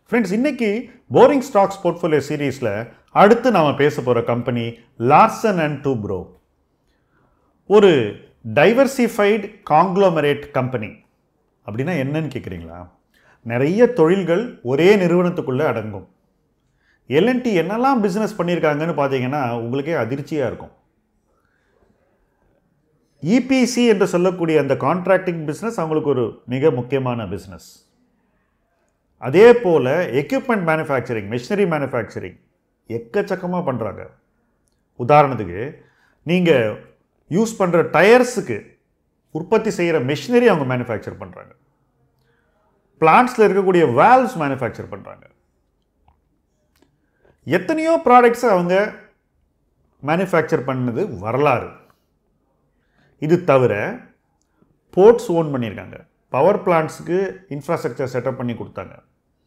Friends, இன்னைக்கு Boring Stocks Portfolio Seriesல அடுத்து நாம பேச போற கம்பெனி Larsen & Toubro. ஒரு diversified conglomerate company. அப்படின்னா என்னன்னு கேக்குறீங்களா? நிறைய தொழில்கள் ஒரே நிறுவனத்துக்குள்ள அடங்கும். L&T என்னெல்லாம் பிசினஸ் பண்ணிருக்காங்கன்னு பாத்தீங்கன்னா உங்களுக்கே அதிர்ச்சியா இருக்கும். EPC என்று சொல்லக்கூடிய அந்த கான்ட்ராக்டிங் பிசினஸ் அவங்களுக்கு ஒரு மிக முக்கியமான பிசினஸ். அதே போல எக்யூப்மெண்ட் மேனுஃபேக்சரிங், மெஷினரி மேனுஃபேக்சரிங் எக்கச்சக்கமா பண்றாங்க. உதாரணத்துக்கு நீங்க யூஸ் பண்ற டயர்ஸ்க்கு உற்பத்தி செய்யற மெஷினரி அவங்க மேனுஃபேக்சர் பண்றாங்க. பிளான்ட்ஸ்ல இருக்கக்கூடிய வால்வ்ஸ் மேனுஃபேக்சர் பண்றாங்க. எத்தனையோ ப்ராடக்ட்ஸ் அவங்க மேனுஃபேக்சர் பண்ணது வரலாறு. இது தவிர போர்ட்ஸ் ஓன் பண்ணியிருக்காங்க. பவர் பிளான்ட்ஸ்க்கு இன்ஃப்ராஸ்ட்ரக்சர் செட்டப் பண்ணி கொடுத்தாங்க.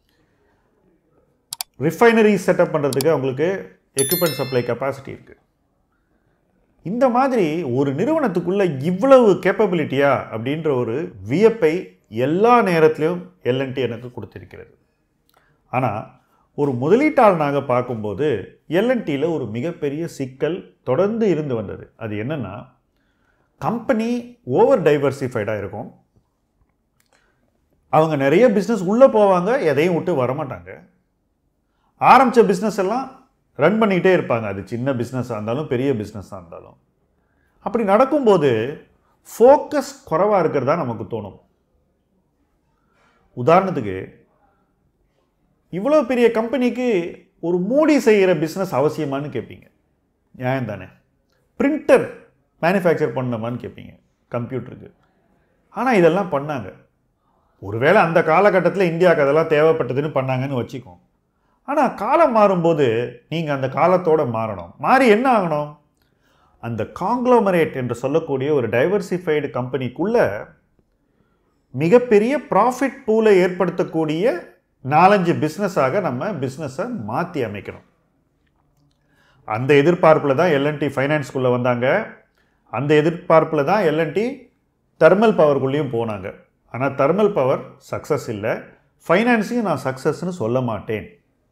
ரிஃபைனரி செட்டப் பண்ணுறதுக்கு அவங்களுக்கு எக்யூப்மெண்ட் சப்ளை கெப்பாசிட்டி இருக்கு. இந்த மாதிரி ஒரு நிறுவனத்துக்குள்ள இவ்வளவு கேப்பபிலிட்டியா அப்படின்ற ஒரு வியப்பை எல்லா நேரத்திலும் L&T எனக்கு கொடுத்திருக்கிறது. ஆனால் ஒரு முதலீட்டாளனாக பார்க்கும்போது L&Tல ஒரு மிகப்பெரிய சிக்கல் தொடர்ந்து இருந்து வந்தது. அது என்னன்னா, கம்பெனி ஓவர் டைவர்சிஃபைடாக இருக்கும். அவங்க நிறைய பிஸ்னஸ் உள்ளே போவாங்க, எதையும் விட்டு வரமாட்டாங்க. ஆரம்பித்த பிஸ்னஸ் எல்லாம் ரன் பண்ணிக்கிட்டே இருப்பாங்க. அது சின்ன பிஸ்னஸாக இருந்தாலும் பெரிய பிஸ்னஸாக இருந்தாலும். அப்படி நடக்கும்போது ஃபோக்கஸ் குறைவாக இருக்கிறதா நமக்கு தோணும். உதாரணத்துக்கு இவ்வளோ பெரிய கம்பெனிக்கு ஒரு மூடி செய்கிற பிஸ்னஸ் அவசியமானு கேட்பீங்க. நியாயம் தானே? பிரிண்டர் மேனுஃபேக்சர் பண்ணமான்னு கேட்பீங்க கம்ப்யூட்டருக்கு. ஆனால் இதெல்லாம் பண்ணாங்க. ஒருவேளை அந்த காலகட்டத்தில் இந்தியாவுக்கு அதெல்லாம் தேவைப்பட்டதுன்னு பண்ணாங்கன்னு வச்சுக்கோம். ஆனால் காலம் மாறும்போது நீங்கள் அந்த காலத்தோடு மாறணும். மாறி என்ன ஆகணும்? அந்த காங்க்ளோமரேட் என்று சொல்லக்கூடிய ஒரு டைவர்சிஃபைடு கம்பெனிக்குள்ள மிகப்பெரிய ப்ராஃபிட் பூலை ஏற்படுத்தக்கூடிய 4-5 பிஸ்னஸாக நம்ம பிஸ்னஸை மாற்றி அமைக்கணும். அந்த எதிர்பார்ப்பில் தான் L&T ஃபைனான்ஸ்குள்ளே வந்தாங்க. அந்த எதிர்பார்ப்பில் தான் L&T தெர்மல் பவருக்குள்ளேயும் போனாங்க. ஆனால் தெர்மல் பவர் சக்ஸஸ் இல்லை. ஃபைனான்ஸையும் நான் சக்ஸஸ்ன்னு சொல்ல மாட்டேன்.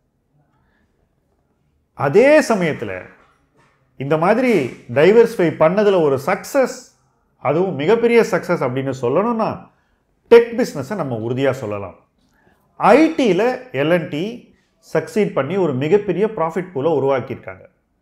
அதே சமயத்தில் இந்த மாதிரி டைவர்சிஃபை பண்ணதில் ஒரு சக்ஸஸ், அதுவும் மிகப்பெரிய சக்ஸஸ் அப்படின்னு சொல்லணும்னா டெக் பிஸ்னஸை நம்ம உறுதியாக சொல்லலாம். ஐடியில் L&T சக்சீட் பண்ணி ஒரு மிகப்பெரிய ப்ராஃபிட் பூலை உருவாக்கியிருக்காங்க.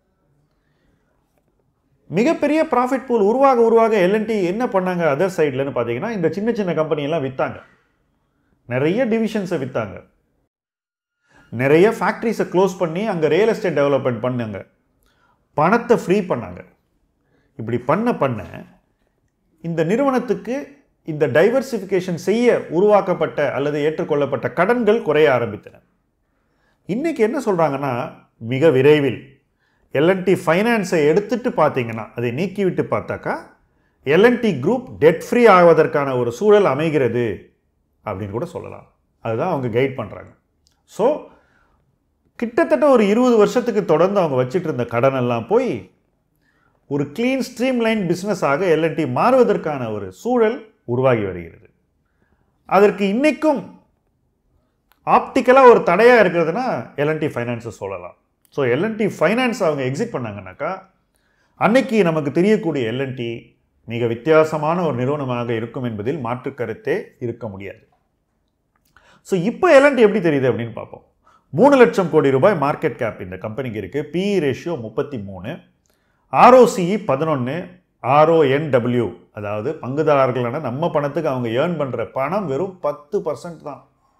மிகப்பெரிய ப்ராஃபிட் பூல் உருவாக L&T என்ன பண்ணாங்க அதர் சைட்லன்னு பார்த்தீங்கன்னா, இந்த சின்ன சின்ன கம்பெனியெல்லாம் விற்றாங்க. நிறைய டிவிஷன்ஸை விற்றாங்க. நிறைய ஃபேக்ட்ரிஸை க்ளோஸ் பண்ணி அங்கே ரியல் எஸ்டேட் டெவலப்மெண்ட் பண்ணாங்க. பணத்தை ஃப்ரீ பண்ணாங்க. இப்படி பண்ண இந்த நிறுவனத்துக்கு இந்த டைவர்சிஃபிகேஷன் செய்ய உருவாக்கப்பட்ட அல்லது ஏற்றுக்கொள்ளப்பட்ட கடன்கள் குறைய ஆரம்பித்தன. இன்னைக்கு என்ன சொல்கிறாங்கன்னா, மிக விரைவில் L&T ஃபைனான்ஸை எடுத்துட்டு பார்த்தீங்கன்னா, அதை நீக்கிவிட்டு பார்த்தாக்கா L&T குரூப் டெட் ஃப்ரீ ஆவதற்கான ஒரு சூழல் அமைகிறது அப்படின்னு கூட சொல்லலாம். அதுதான் அவங்க கைட் பண்ணுறாங்க. ஸோ கிட்டத்தட்ட ஒரு 20 வருஷத்துக்கு தொடர்ந்து அவங்க வச்சுட்டு இருந்த கடன் எல்லாம் போய் ஒரு கிளீன் ஸ்ட்ரீம் லைன் பிஸ்னஸாக L&T மாறுவதற்கான ஒரு சூழல் உருவாகி வருகிறது. அதற்கு இன்னைக்கும் ஆப்டிக்கலாக ஒரு தடையாக இருக்கிறதுனா L&T ஃபைனான்ஸை சொல்லலாம். ஸோ L&T ஃபைனான்ஸ் அவங்க எக்ஸிட் பண்ணாங்கன்னாக்கா அன்னைக்கு நமக்கு தெரியக்கூடிய L&T மிக வித்தியாசமான ஒரு நிறுவனமாக இருக்கும் என்பதில் மாற்று கருத்தே இருக்க முடியாது. ஸோ இப்போ L&T எப்படி தெரியுது அப்படின்னு பார்ப்போம். 3 லட்சம் கோடி ரூபாய் மார்க்கெட் கேப் இந்த கம்பெனிக்கு இருக்குது. PE ரேஷியோ 33, ROCE 11, RONW அதாவது பங்குதாரர்களான நம்ம பணத்துக்கு அவங்க ஏர்ன் பண்ணுற பணம் வெறும் 10% தான்.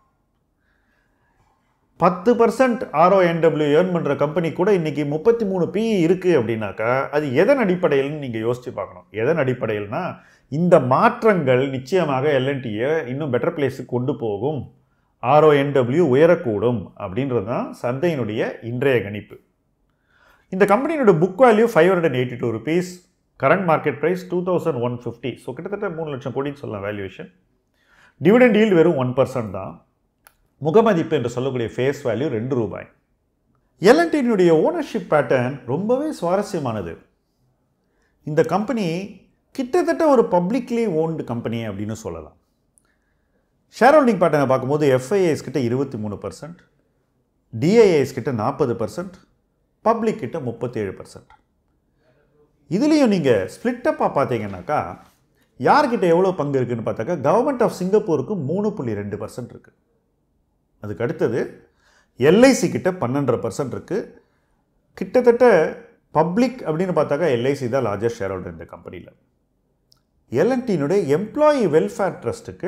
10% RONW ஏர்ன் பண்ணுற கம்பெனி கூட இன்னைக்கு 33 PE இருக்குது அப்படின்னாக்கா அது எதன் அடிப்படையில்னு நீங்கள் யோசித்து பார்க்கணும். எதன் அடிப்படையில்னா, இந்த மாற்றங்கள் நிச்சயமாக L&Tயை இன்னும் பெட்டர் பிளேஸுக்கு கொண்டு போகும். RONW உயரக்கூடும் அப்படின்றது தான் சந்தையினுடைய இன்றைய கணிப்பு. இந்த கம்பெனியினுடைய book value 582 rupees, current market price 2150. So கிட்டத்தட்ட 3 லட்சம் கோடின்னு சொல்லலாம் வேல்யூவேஷன். டிவிடெண்ட் ஈல்டு வெறும் 1% தான். முகமதிப்பு என்று சொல்லக்கூடிய ஃபேஸ் வேல்யூ 2 ரூபாய். L&Tனுடைய ஓனர்ஷிப் பேட்டர்ன் ரொம்பவே சுவாரஸ்யமானது. இந்த கம்பெனி கிட்டத்தட்ட ஒரு பப்ளிக்லி ஓன்டு கம்பெனி அப்படின்னு சொல்லலாம். ஷேர் ஹோல்டிங் பேட்டர்னை பார்க்கும்போது FIIs கிட்ட 23%, டிஐஏஎஸ் கிட்ட 40%, பப்ளிக் கிட்ட 37%. இதுலேயும் நீங்கள் ஸ்ப்ளிட்டப்பாக பார்த்தீங்கன்னாக்கா யார்கிட்ட எவ்வளோ பங்கு இருக்குதுன்னு பார்த்தாக்கா கவர்மெண்ட் ஆஃப் சிங்கப்பூருக்கு 3.2% இருக்குது. அதுக்கு அடுத்தது எல்ஐசி கிட்ட 12% இருக்குது. கிட்டத்தட்ட பப்ளிக் அப்படின்னு பார்த்தாக்கா எல்ஐசி தான் லார்ஜஸ்ட் ஷேர் ஹோல்டர் இந்த கம்பெனியில். எல்என்டியினுடைய எம்ப்ளாயி வெல்ஃபேர் ட்ரஸ்ட்டுக்கு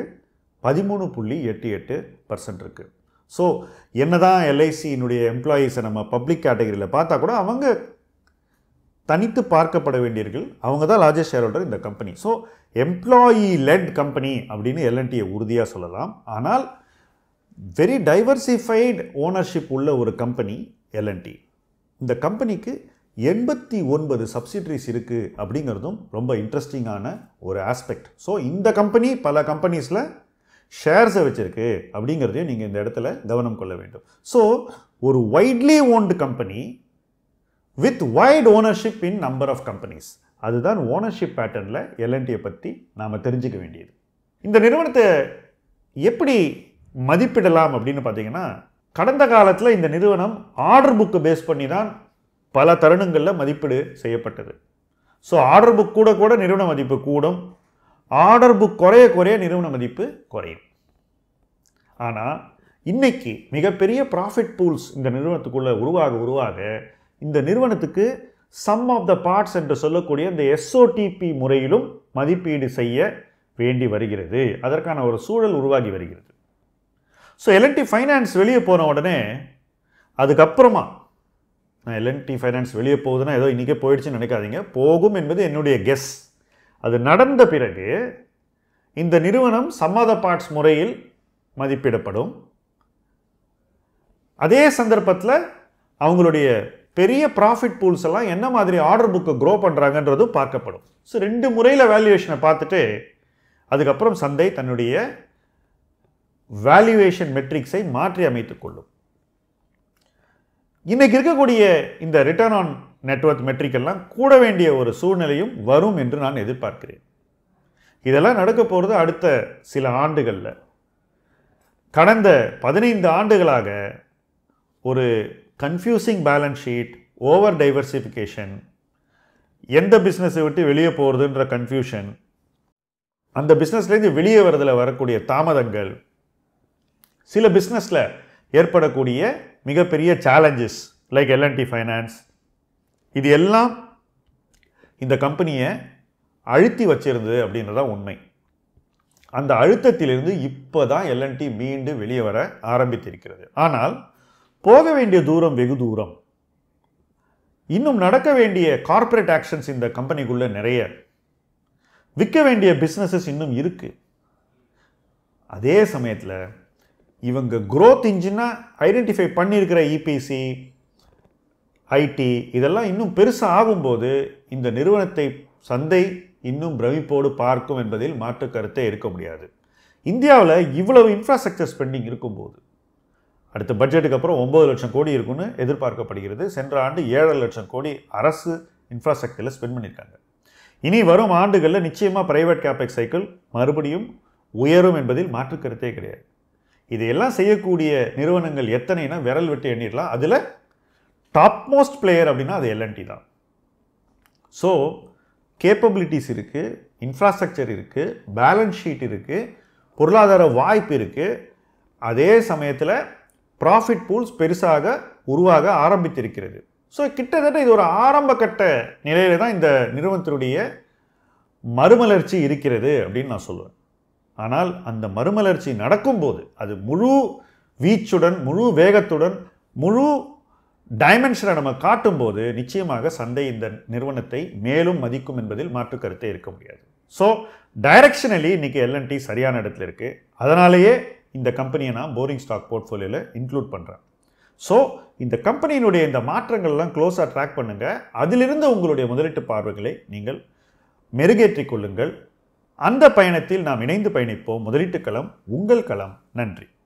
13.88% இருக்குது. ஸோ என்ன தான் எல்ஐசியினுடைய எம்ப்ளாயீஸை நம்ம பப்ளிக் கேட்டகரியில் பார்த்தா கூட அவங்க தனித்து பார்க்கப்பட வேண்டியவர்கள், அவங்க தான் லார்ஜஸ்ட் ஷேர் ஹோல்டர் இந்த company. So employee led company அப்படின்னு எல்என்டியை உறுதியாக சொல்லலாம். ஆனால் வெரி டைவர்சிஃபைடு ஓனர்ஷிப் உள்ள ஒரு கம்பெனி எல்என்டி. இந்த கம்பெனிக்கு 89 சப்சிடரிஸ் இருக்குது அப்படிங்கிறதும் ரொம்ப இன்ட்ரெஸ்டிங்கான ஒரு ஆஸ்பெக்ட். ஸோ இந்த கம்பெனி பல கம்பெனிஸில் ஷேர்ஸை வச்சுருக்கு அப்படிங்கிறதையும் நீங்கள் இந்த இடத்துல கவனம் கொள்ள வேண்டும். ஸோ ஒரு widely owned company with wide ownership in number of companies, அதுதான் ஓனர்ஷிப் பேட்டர்னில் எல்என்டியை பற்றி நாம் தெரிஞ்சுக்க வேண்டியது. இந்த நிறுவனத்தை எப்படி மதிப்பிடலாம் அப்படின்னு பார்த்தீங்கன்னா, கடந்த காலத்தில் இந்த நிறுவனம் ஆர்டர் புக்கு பேஸ் பண்ணி தான் பல தருணங்களில் மதிப்பீடு செய்யப்பட்டது. ஸோ ஆர்டர் புக் கூட கூட நிறுவன மதிப்பு கூடும், ஆர்டர் புக் குறைய குறைய நிறுவன மதிப்பு குறையும். ஆனால் இன்னைக்கு மிகப்பெரிய ப்ராஃபிட் பூல்ஸ் இந்த நிறுவனத்துக்குள்ளே உருவாக இந்த நிறுவனத்துக்கு சம் ஆஃப் த பார்ட்ஸ் என்று சொல்லக்கூடிய இந்த எஸ்ஓடிபி முறையிலும் மதிப்பீடு செய்ய வேண்டி வருகிறது. அதற்கான ஒரு சூழல் உருவாகி வருகிறது. ஸோ எல்என்டி ஃபைனான்ஸ் வெளியே போன உடனே அதுக்கப்புறமா நான் எல்என்டி ஃபைனான்ஸ் வெளியே போகுதுன்னா ஏதோ இன்றைக்கே போயிடுச்சுன்னு நினைக்காதீங்க, போகும் என்பது என்னுடைய கெஸ். அது நடந்த பிறகு இந்த நிறுவனம் சம் ஆஃப் த பார்ட்ஸ் முறையில் மதிப்பிடப்படும். அதே சந்தர்ப்பத்தில் அவங்களுடைய பெரிய ப்ராஃபிட் பூல்ஸ் எல்லாம் என்ன மாதிரி ஆர்டர் புக்கை க்ரோ பண்ணுறாங்கன்றதும் பார்க்கப்படும். ஸோ 2 முறையில் வேல்யூவேஷனை பார்த்துட்டு அதுக்கப்புறம் சந்தை தன்னுடைய வேல்யூவேஷன் மெட்ரிக்ஸை மாற்றி அமைத்துக் கொள்ளும். இன்னைக்கு இருக்கக்கூடிய இந்த ரிட்டர்ன் ஆன் நெட்வொர்க் மெட்ரிக் எல்லாம் கூட வேண்டிய ஒரு சூழ்நிலையும் வரும் என்று நான் எதிர்பார்க்கிறேன். இதெல்லாம் நடக்க போகிறது அடுத்த சில ஆண்டுகளில். கடந்த 15 ஆண்டுகளாக ஒரு confusing balance sheet, over diversification, எந்த பிஸ்னஸை விட்டு வெளியே போகிறதுன்ற கன்ஃபியூஷன், அந்த பிஸ்னஸ்லேருந்து வெளியே வரதில் வரக்கூடிய தாமதங்கள், சில பிஸ்னஸில் ஏற்படக்கூடிய மிகப்பெரிய சேலஞ்சஸ் லைக் எல்என்டி ஃபைனான்ஸ், இது எல்லாம் இந்த கம்பெனியை அழுத்தி வச்சிருந்தது அப்படின்றதான் உண்மை. அந்த அழுத்தத்திலிருந்து இப்போ தான் எல்என்டி மீண்டு வெளியே வர ஆரம்பித்திருக்கிறது. ஆனால் போக வேண்டிய தூரம் வெகு தூரம். இன்னும் நடக்க வேண்டிய கார்ப்பரேட் ஆக்ஷன்ஸ் இந்த கம்பெனிக்குள்ள நிறைய, விற்க வேண்டிய பிஸ்னஸஸ் இன்னும் இருக்கு. அதே சமயத்தில் இவங்க growth இன்ஜினா ஐடென்டிஃபை பண்ணியிருக்கிற இபிசி, ஐடி இதெல்லாம் இன்னும் பெருசாக ஆகும்போது இந்த நிறுவனத்தை சந்தை இன்னும் பிரமிப்போடு பார்க்கும் என்பதில் மாற்று கருத்தே இருக்க முடியாது. இந்தியாவில் இவ்வளவு இன்ஃப்ராஸ்ட்ரக்சர் ஸ்பெண்டிங் இருக்கும்போது அடுத்த பட்ஜெட்டுக்கு அப்புறம் 9 லட்சம் கோடி இருக்குன்னு எதிர்பார்க்கப்படுகிறது. சென்ற ஆண்டு 7 லட்சம் கோடி அரசு இன்ஃப்ராஸ்ட்ரக்சரில் ஸ்பெண்ட் பண்ணியிருக்காங்க. இனி வரும் ஆண்டுகளில் நிச்சயமாக பிரைவேட் கேபெக்ஸ் சைக்கிள் மறுபடியும் உயரும் என்பதில் மாற்று கருத்தே கிடையாது. இதையெல்லாம் செய்யக்கூடிய நிறுவனங்கள் எத்தனைனா விரல் விட்டு எண்ணிடலாம். அதில் டாப் மோஸ்ட் பிளேயர் அப்படின்னா அது எல்என்டி தான். ஸோ கேப்பபிலிட்டிஸ் இருக்குது, இன்ஃப்ராஸ்ட்ரக்சர் இருக்குது, பேலன்ஸ் ஷீட் இருக்குது, பொருளாதார வாய்ப்பு இருக்குது. அதே சமயத்தில் ப்ராஃபிட் பூல்ஸ் பெருசாக உருவாக ஆரம்பித்திருக்கிறது. ஸோ கிட்டத்தட்ட இது ஒரு ஆரம்ப கட்ட நிலையில தான் இந்த நிறுவனத்தினுடைய மறுமலர்ச்சி இருக்கிறது அப்படின்னு நான் சொல்லுவேன். ஆனால் அந்த மறுமலர்ச்சி நடக்கும்போது அது முழு வீச்சுடன், முழு வேகத்துடன், முழு டைமென்ஷனை நம்ம காட்டும்போது நிச்சயமாக சந்தை இந்த நிறுவனத்தை மேலும் மதிக்கும் என்பதில் மாற்று கருத்தே இருக்க முடியாது. ஸோ டைரக்ஷனலி இன்னைக்கு எல்என்டி சரியான இடத்துல இருக்குது. அதனாலேயே இந்த கம்பெனியை நான் போரிங் ஸ்டாக் போர்ட்ஃபோலியோவில் இன்க்ளூட் பண்ணுறேன். ஸோ இந்த கம்பெனியினுடைய இந்த மாற்றங்கள்லாம் க்ளோஸாக ட்ராக் பண்ணுங்கள். அதிலிருந்து உங்களுடைய முதலீட்டு பார்வைகளை நீங்கள் மெருகேற்றிக் கொள்ளுங்கள். அந்த பயணத்தில் நாம் இணைந்து பயணிப்போம். முதலீட்டு களம் உங்கள் களம். நன்றி.